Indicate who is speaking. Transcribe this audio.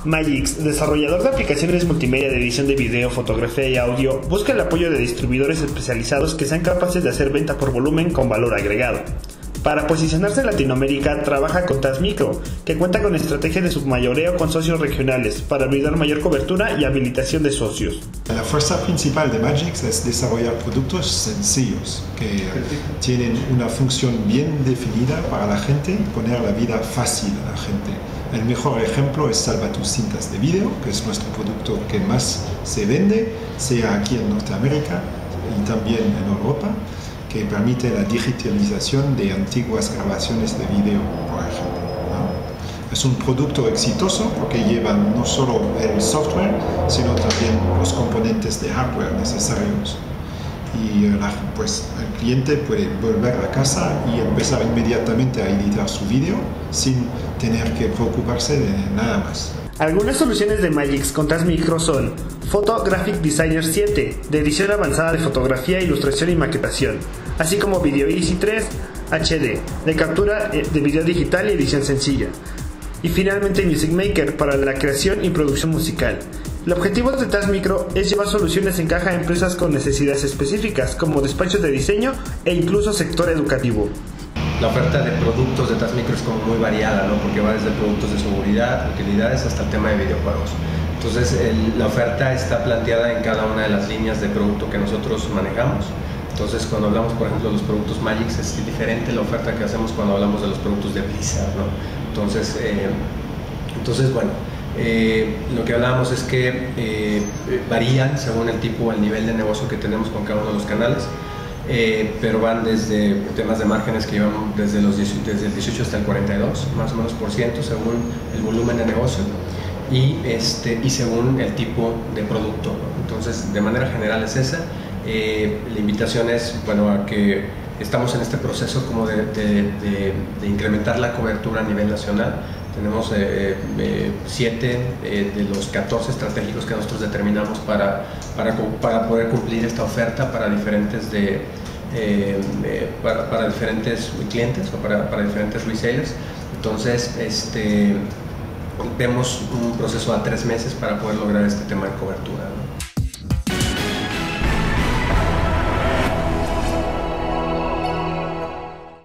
Speaker 1: Magix, desarrollador de aplicaciones multimedia de edición de video, fotografía y audio, busca el apoyo de distribuidores especializados que sean capaces de hacer venta por volumen con valor agregado. Para posicionarse en Latinoamérica, trabaja con Tasmicro, que cuenta con estrategia de submayoreo con socios regionales para brindar mayor cobertura y habilitación de socios.
Speaker 2: La fuerza principal de Magix es desarrollar productos sencillos que tienen una función bien definida para la gente y poner la vida fácil a la gente. El mejor ejemplo es Salva tus cintas de video, que es nuestro producto que más se vende, sea aquí en Norteamérica y también en Europa, que permite la digitalización de antiguas grabaciones de video, por ejemplo, ¿no? Es un producto exitoso porque lleva no solo el software, sino también los componentes de hardware necesarios. Y pues, el cliente puede volver a casa y empezar inmediatamente a editar su video sin tener que preocuparse de nada más.
Speaker 1: Algunas soluciones de Magix con Tasmicro son Photo Graphic Designer 7, de edición avanzada de fotografía, ilustración y maquetación, así como Video Easy 3 HD, de captura de video digital y edición sencilla. Y finalmente Music Maker, para la creación y producción musical. El objetivo de Tasmicro es llevar soluciones en caja a empresas con necesidades específicas, como despachos de diseño e incluso sector educativo.
Speaker 3: La oferta de productos de Tasmicro es como muy variada, ¿no? Porque va desde productos de seguridad, utilidades, hasta el tema de videojuegos. Entonces, la oferta está planteada en cada una de las líneas de producto que nosotros manejamos. Entonces, cuando hablamos, por ejemplo, de los productos Magix, es diferente la oferta que hacemos cuando hablamos de los productos de Blizzard, ¿no? Entonces, bueno, lo que hablamos es que varían según el tipo o el nivel de negocio que tenemos con cada uno de los canales. Pero van desde temas de márgenes que llevan desde el 18 hasta el 42 más o menos por ciento según el volumen de negocio y según el tipo de producto, ¿no? Entonces, de manera general es esa. La invitación es, bueno, a que estamos en este proceso como de incrementar la cobertura a nivel nacional. Tenemos 7 de los 14 estratégicos que nosotros determinamos para poder cumplir esta oferta para diferentes, para diferentes clientes o para diferentes resellers. Entonces, vemos un proceso a 3 meses para poder lograr este tema de cobertura, ¿no?